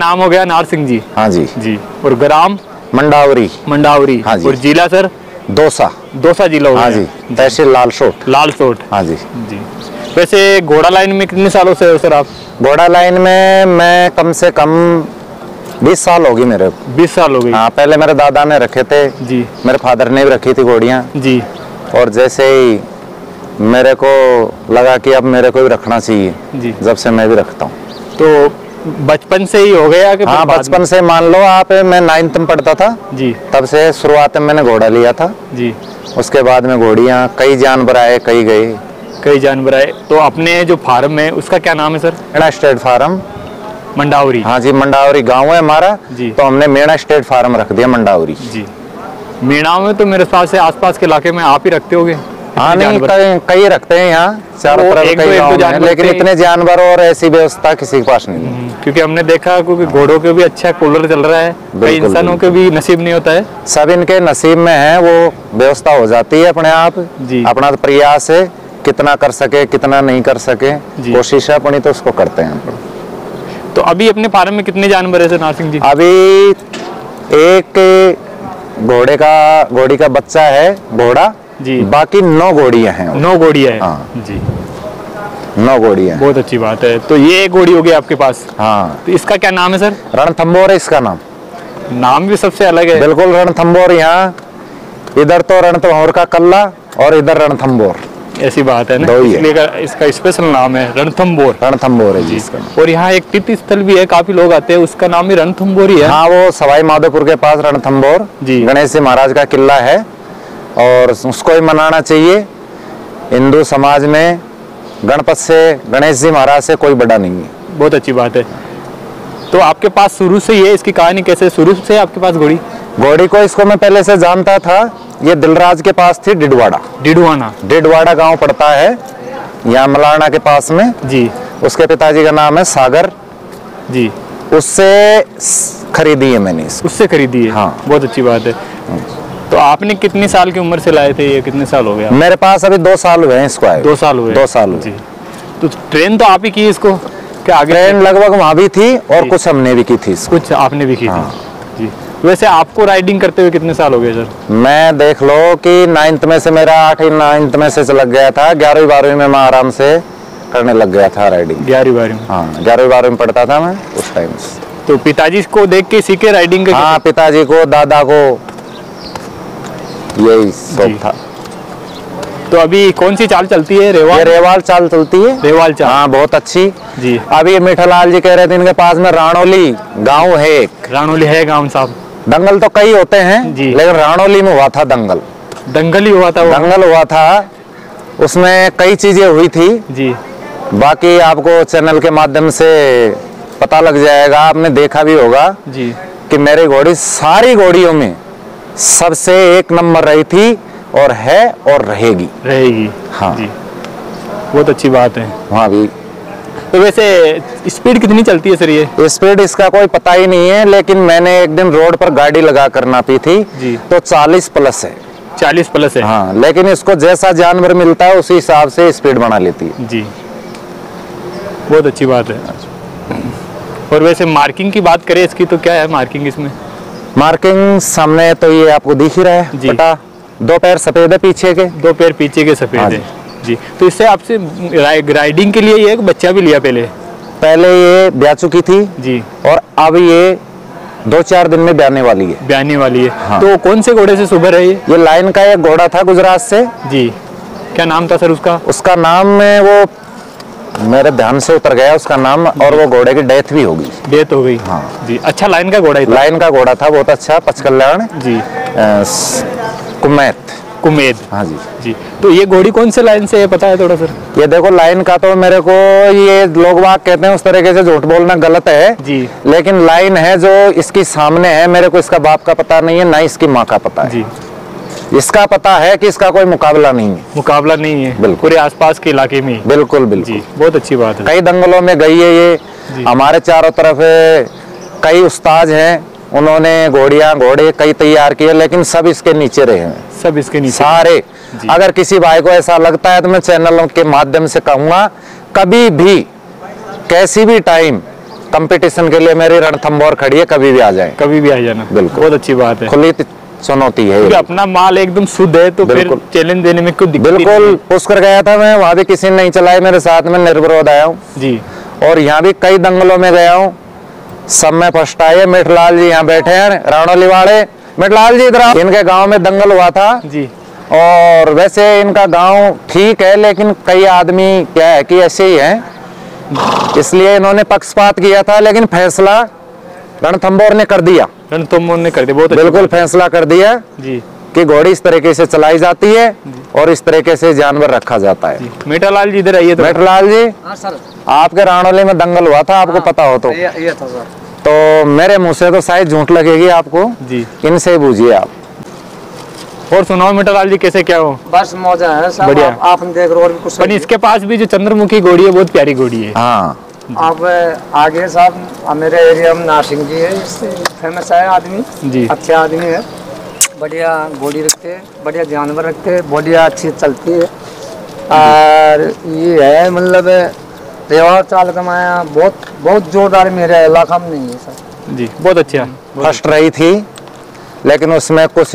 नाम हो गया नारसिंह जी। हाँ जी जी। और ग्राम मंडावरी। मंडावरी। हाँ जी। और जिला सर दौसा। दौसा जिला हो गया। हाँ जी, तहसील लालसोट। लालसोट। हाँ जी। जी। वैसे घोड़ा लाइन में कितने सालों से हो सर आप? घोड़ा लाइन में मैं कम से कम 20 साल होगी मेरे को। 20 साल हो गई। हाँ, पहले मेरे दादा ने रखे थे जी। मेरे फादर ने भी रखी थी घोड़ियाँ जी। और जैसे ही मेरे को लगा कि अब मेरे को भी रखना चाहिए जी। जब से मैं भी रखता हूँ। तो बचपन से ही हो गया कि? हाँ, बचपन से मान लो आप, मैं 9th में पढ़ता था जी, तब से शुरुआत में मैंने घोड़ा लिया था जी। उसके बाद में घोड़ियाँ, कई जानवर आए, कई गए। कई जानवर आए। तो अपने जो फार्म है उसका क्या नाम है sir? Mena state farm Mandawari. हाँ जी, मंडावरी गांव है हमारा जी। तो हमने मेणा स्टेट फार्म रख दिया मंडावरी। जी। मीणाव में तो मेरे पास से आसपास के इलाके में आप ही रखते होगे? हाँ, नहीं कई रखते हैं यहाँ चारों तरफ, एक कई दो गाँव में, जानवर लेकिन थे। इतने जानवर और ऐसी व्यवस्था किसी के पास नहीं है। क्योंकि हमने देखा क्योंकि घोड़ों के भी अच्छा कूलर चल रहा है, कई इंसानों के भी नसीब नहीं होता है। सब इनके नसीब में है, वो व्यवस्था हो जाती है अपने आप। जी। अपना प्रयास है, कितना कर सके कितना नहीं कर सके, कोशिश है अपनी तो उसको करते हैं। तो अभी अपने फार्म में कितने जानवर है सर नारसिंह जी? अभी एक घोड़ी का बच्चा है घोड़ा जी, बाकी 9 घोड़ियां हैं। 9 घोड़ियां हैं। हाँ जी, 9 घोड़ियां। बहुत अच्छी बात है। तो ये एक घोड़ी होगी आपके पास? हाँ। तो इसका क्या नाम है सर? रणथंबोर है इसका नाम। नाम भी सबसे अलग है। बिल्कुल, रणथंबोर। यहाँ इधर तो रणथंबोर का कल्ला और इधर रणथंबोर, ऐसी बात है ना, इसलिए इसका स्पेशल नाम है रणथंबोर। रणथंबोर है जी इसका। और यहाँ एक तीर्थ स्थल भी है, काफी लोग आते हैं, उसका नाम भी रणथंबोर ही है। हाँ, वो सवाई माधोपुर के पास रणथंबोर गणेश जी महाराज का किला है और उसको ही मनाना चाहिए। हिंदू समाज में गणपत से, गणेश जी महाराज से कोई बड़ा नहीं है। बहुत अच्छी बात है। तो आपके पास शुरू से ये इसकी कहानी कैसे, शुरू से आपके पास घोड़ी? घोड़ी को इसको मैं पहले से जानता था। ये दिलराज के पास थी, डिडवाड़ा गांव पड़ता है यहाँ मलारना के पास में जी। उसके पिताजी का नाम है सागर जी। उससे खरीदी है मैंने इसको। उससे खरीदी है? हाँ। बहुत अच्छी बात है। तो आपने कितनी साल की उम्र से लाए थे ये, कितने साल हो गया? मेरे पास अभी 2 साल हुए हैं इसको आए। 2 साल हुए? 2 साल हुए। जी। तो ट्रेन तो आप ही की इसको? क्या आगे ट्रेन लगभग वहाँ भी थी और कुछ हमने भी की थी इसको। कुछ आपने भी की थी जी। वैसे आपको राइडिंग करते हुए कितने साल हो गए सर? मैं देख लो कि 9th में से मेरा 8वीं 9th में से लग गया था। 11वीं 12वीं में मैं आराम से करने लग गया था राइडिंग। 11वीं 12वीं में? हाँ, 11वीं 12वीं में पढ़ता था मैं उस टाइम से। तो पिताजी को देख के सीखे राइडिंग? हाँ, पिताजी को, दादा को, यही सब था। तो अभी कौन सी चाल चलती है? रेवाल चाल चलती है। रेवाल चाल? हाँ, बहुत अच्छी जी। अभी मीठालाल जी कह रहे थे इनके पास में राणोली गांव है एक। राणोली है गांव साहब? दंगल तो कई होते हैं जी, लेकिन राणोली में हुआ था दंगल। दंगल ही हुआ था? दंगल हुआ था, उसमें कई चीजें हुई थी जी। बाकी आपको चैनल के माध्यम से पता लग जाएगा, आपने देखा भी होगा जी कि मेरी घोड़ी सारी घोड़ियों में सबसे 1 नंबर रही थी और है और रहेगी। हाँ जी, बहुत अच्छी बात है। हाँ भी। तो वैसे स्पीड कितनी चलती है सर ये? स्पीड इसका कोई पता ही नहीं है, लेकिन मैंने एक दिन रोड पर गाड़ी लगा कर नापी थी जी, तो 40 प्लस है। 40 प्लस है? हाँ, लेकिन इसको जैसा जानवर मिलता है उसी हिसाब से स्पीड बना लेती है जी। बहुत अच्छी बात है। और वैसे मार्किंग की बात करें इसकी, तो क्या है मार्किंग इसमें? मार्किंग सामने तो ये आपको दिख ही रहा है जी। पटा 2 पैर सफेद है पीछे के, 2 पैर पीछे के सफेद है जी। तो इससे आपसे राइडिंग के लिए ये एक बच्चा भी लिया पहले ये ब्याह चुकी थी जी, और अब ये 2-4 दिन में ब्याने वाली है। हाँ। तो कौन से घोड़े से सुभर है ये? लाइन का एक घोड़ा था गुजरात से जी। क्या नाम था सर उसका? उसका नाम में वो मेरे ध्यान से उतर गया उसका नाम, और वो घोड़े की डेथ भी होगी। डेथ हो गई? हाँ जी। अच्छा लाइन का घोड़ा था? लाइन का घोड़ा था, बहुत अच्छा, पचकल्याण जी, कुमेद। हाँ जी जी। तो ये घोड़ी कौन से लाइन से है, पता है थोड़ा सर? ये देखो लाइन का तो मेरे को, ये लोग बाग कहते हैं उस तरीके से झूठ बोलना गलत है जी, लेकिन लाइन है जो इसकी सामने है, मेरे को इसका बाप का पता नहीं है, ना इसकी माँ का पता है जी। इसका पता है कि इसका कोई मुकाबला नहीं है। मुकाबला नहीं है? बिल्कुल। पूरे आसपास के इलाके में? बिल्कुल बिल्कुल जी। बहुत अच्छी बात है। कई दंगलों में गई है ये। हमारे चारों तरफ कई उस्ताद हैं, उन्होंने घोड़े कई तैयार किए, लेकिन सब इसके नीचे रहे हैं। सब इसके नीचे सारे। अगर किसी भाई को ऐसा लगता है तो मैं चैनलों के माध्यम से कहूंगा, कभी भी कैसी भी टाइम कंपटीशन के लिए मेरी रणथंभौर खड़ी है, कभी भी आ जाए, कभी भी आ जाना। बिल्कुल, बहुत अच्छी बात है। खुली चुनौती है, क्योंकि अपना माल एकदम शुद्ध है तो फिर चैलेंज देने में कोई दिक्कत बिल्कुल। पुष्कर गया था मैं, वहाँ भी किसी ने नहीं चलाई, मेरे साथ में निर्विरोध आया हूँ जी। और यहाँ भी कई दंगलों में गया हूँ, सब में फर्स्ट आए। मिठलाल जी यहाँ बैठे हैं, राणोली वाले। मिठलाल जी इधर, इनके गांव में दंगल हुआ था जी। और वैसे इनका गांव ठीक है, लेकिन कई आदमी क्या है कि ऐसे ही हैं, इसलिए इन्होंने पक्षपात किया था, लेकिन फैसला रणथंभौर ने कर दिया। रणथंभौर ने कर दिया, बहुत बिल्कुल फैसला कर दिया जी कि घोड़ी इस तरीके से चलाई जाती है और इस तरीके से जानवर रखा जाता है। मिठालाल जी इधर आइए। तो मिठालाल जी, आपके राणोली में दंगल हुआ था, आपको पता हो तो? ये था सर। तो मेरे मुंह से तो शायद झूठ लगेगी आपको जी, इनसे पूछिए आप। और सुनाओ मिठालाल जी, कैसे क्या हो? बस मौजा है सर, बढ़िया। आप देख रहे हो। और भी कुछ इसके पास भी जो चंद्रमुखी घोड़ी है बहुत प्यारी घोड़ी है। हाँ, आप आगे साहब मेरे एरिया में नासिंग जी है, फेमस है आदमी जी, अच्छा आदमी है, बढ़िया घोड़ी रखते हैं, बढ़िया जानवर रखते हैं, बढ़िया अच्छी चलती है। और ये है मतलब व्यवहार चाल कमाया बहुत बहुत जोरदार मेरे इलाका में नहीं है सर जी। बहुत अच्छा। फर्स्ट रही थी, लेकिन उसमें कुछ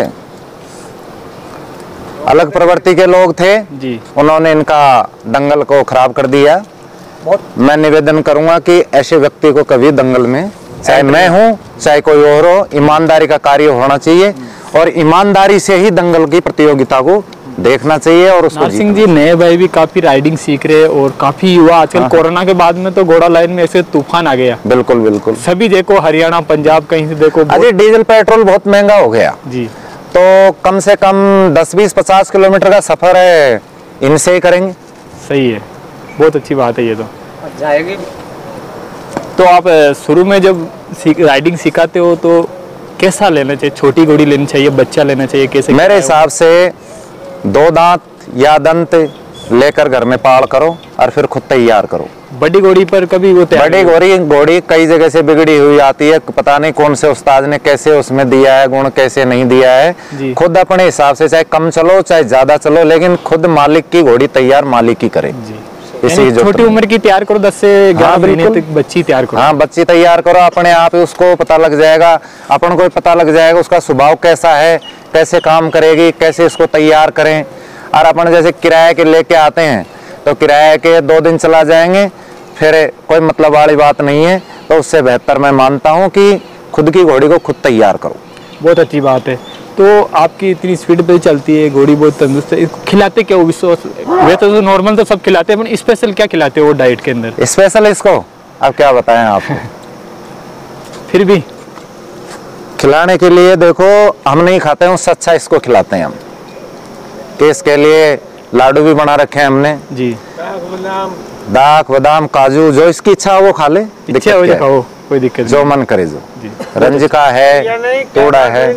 अलग प्रवृत्ति के लोग थे जी, उन्होंने इनका दंगल को खराब कर दिया। मैं निवेदन करूंगा कि ऐसे व्यक्ति को कभी दंगल में, चाहे मैं हूं चाहे कोई और हो, ईमानदारी का कार्य होना चाहिए और ईमानदारी से ही दंगल की प्रतियोगिता को देखना चाहिए। और उसको सिंह जी, नए भाई भी काफी राइडिंग सीख रहे हैं और काफी युवा आजकल कोरोना के बाद में तो घोड़ा लाइन में ऐसे तूफान आ गया। बिल्कुल बिल्कुल, सभी देखो, हरियाणा पंजाब कहीं से देखो। अरे डीजल पेट्रोल बहुत महंगा हो गया जी, तो कम से कम 10-20-50 किलोमीटर का सफर है इनसे ही करेंगे। सही है, बहुत अच्छी बात है ये तो जाएगी। तो आप शुरू में जब राइडिंग सिखाते हो तो कैसा लेना चाहिए? छोटी घोड़ी लेनी चाहिए, बच्चा लेना चाहिए, कैसे? मेरे हिसाब से 2 दांत या दंत लेकर घर में पाड़ करो और फिर खुद तैयार करो। बड़ी घोड़ी पर कभी वो बड़ी घोड़ी कई जगह से बिगड़ी हुई आती है, पता नहीं कौन से उस्ताद ने कैसे उसमें दिया है गुण, कैसे नहीं दिया है। खुद अपने हिसाब से चाहे कम चलो चाहे ज्यादा चलो, लेकिन खुद मालिक की घोड़ी तैयार मालिक ही करे। इसी छोटी उम्र की तैयार करो, 10 से 11 महीने तक बच्ची तैयार करो। हाँ, बच्ची तैयार करो, अपने आप उसको पता लग जाएगा, अपन को पता लग जाएगा उसका स्वभाव कैसा है, कैसे काम करेगी, कैसे इसको तैयार करें। और अपन जैसे किराए के लेके आते हैं तो किराए के 2 दिन चला जाएंगे, फिर कोई मतलब वाली बात नहीं है। तो उससे बेहतर मैं मानता हूँ कि खुद की घोड़ी को खुद तैयार करो। बहुत अच्छी बात है। तो आपकी इतनी स्पीड पे चलती है घोड़ी, बहुत तंदुरुस्त है, खिलाते क्या हो? वैसे तो नॉर्मल तो सब खिलाते हैं, पर स्पेशल क्या खिलाते हो डाइट के अंदर? स्पेशल इसको अब क्या बताएं आपको फिर भी खिलाने के लिए देखो, हम नहीं खाते हैं, उससे अच्छा इसको खिलाते हैं हम। तो इसके लिए लाडू भी बना रखे हैं हमने जी, दाख बादाम काजू, जो इसकी इच्छा हो वो खा ले, इच्छा हो जो खाओ, कोई दिक्कत जो मन करे। जो रंजिका है, तोड़ा है,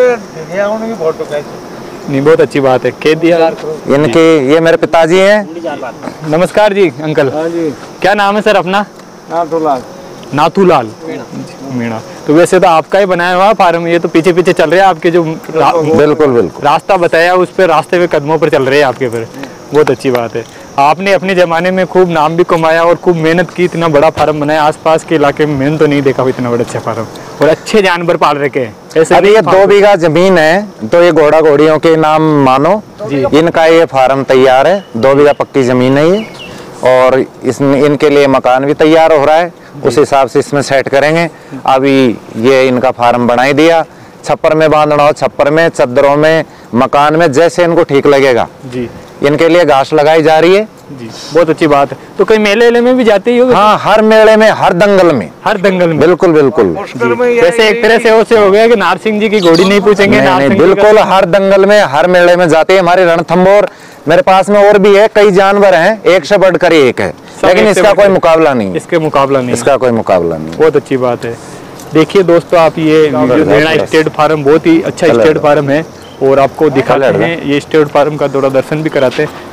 नहीं बहुत अच्छी बात है। कह दिया इनके, ये मेरे पिताजी हैं। नमस्कार जी अंकल, क्या नाम है सर अपना? नाथूलाल मीणा। तो वैसे तो आपका ही बनाया हुआ फार्म, ये तो पीछे पीछे चल रहे हैं आपके, जो बिल्कुल बिल्कुल रास्ता बताया उस पर, रास्ते पे कदमों पर चल रहे हैं आपके फिर। बहुत अच्छी बात है। आपने अपने जमाने में खूब नाम भी कमाया और खूब मेहनत की, इतना बड़ा फार्म बनाया। आसपास के इलाके में मैंने तो नहीं देखा इतना बड़ा अच्छा फार्म, और अच्छे जानवर पाल रखे हैं ऐसे। अभी ये 2 बीघा जमीन है, तो ये घोड़ा घोड़ियों के नाम मानो जी, इनका ये फार्म तैयार है। 2 बीघा पक्की जमीन है ये, और इसमें इनके लिए मकान भी तैयार हो रहा है, उस हिसाब से इसमें सेट करेंगे। अभी ये इनका फार्म बनाई दिया, छप्पर में बांधना हो छप्पर में, चद्दरों में, मकान में, जैसे इनको ठीक लगेगा जी। इनके लिए घास लगाई जा रही है जी, बहुत अच्छी बात है। तो कई मेले में भी जाते ही हो? हाँ, हर मेले में, हर दंगल में, हर दंगल में। बिल्कुल बिल्कुल। जैसे एक तरह से हो गया कि नारसिंह जी की घोड़ी नहीं पूछेंगे। नहीं, बिल्कुल हर दंगल में, हर मेले में जाते हैं। हमारी रणथंभौर, मेरे पास में और भी है, कई जानवर हैं, एक से बढ़कर एक है, लेकिन इसका कोई मुकाबला नहीं। इसके मुकाबला नहीं, इसका कोई मुकाबला नहीं। बहुत अच्छी बात है। देखिए दोस्तों, आप ये मीणा स्टेट फार्म बहुत ही अच्छा स्टेट फार्म है, और आपको दिखाते हैं ये स्टेट फार्म का दौरा दर्शन भी कराते हैं।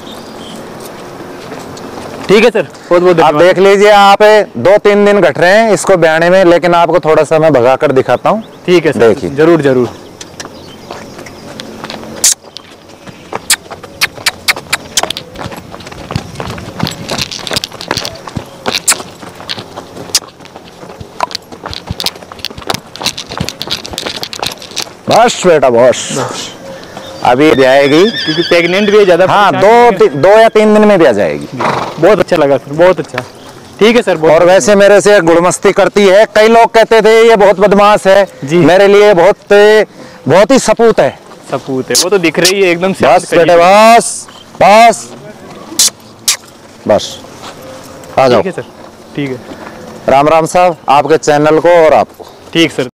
ठीक है सर, बहुत बहुत आप देख लीजिए। आप 2-3 दिन घट रहे हैं इसको ब्याने में, लेकिन आपको थोड़ा सा मैं भगा कर दिखाता हूँ। ठीक है सर, देखिए जरूर जरूर। बस बेटा बस, अभी जाएगी क्योंकि प्रेग्नेंट भी है ज्यादा। हाँ, 2 या 3 दिन में भी आ जाएगी। बहुत अच्छा लगा सर, बहुत अच्छा। ठीक है सर। और वैसे मेरे से गुड़मस्ती करती है। कई लोग कहते थे ये बहुत बदमाश है जी, मेरे लिए बहुत ही सपूत है। सपूत है, वो तो दिख रही है एकदम। बस बेटे बस बस बस, आ जाओ। ठीक है सर, ठीक है। राम राम साहब, आपके चैनल को और आपको। ठीक सर।